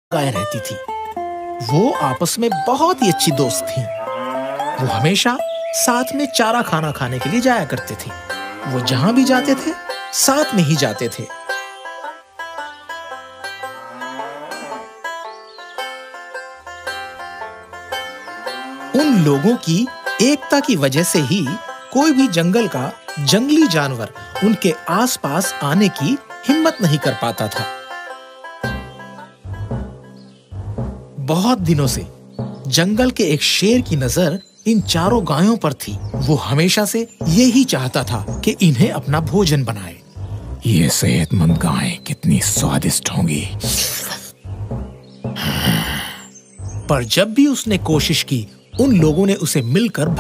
गाय रहती थी। वो आपस में बहुत ही अच्छी दोस्त थीं। वो हमेशा साथ में चारा खाना खाने के लिए जाया करते थे। वो जहां भी जाते थे, साथ में ही जाते थे। उन लोगों की एकता की वजह से ही कोई भी जंगल का जंगली जानवर उनके आसपास आने की हिम्मत नहीं कर पाता था। बहुत दिनों से जंगल के एक शेर की नजर इन चारों गायों पर थी। वो हमेशा से यही चाहता था कि इन्हें अपना भोजन बनाए। ये सेहतमंद गायें कितनी स्वादिष्ट होंगी। पर जब भी उसने कोशिश की, उन लोगों ने उसे मिलकर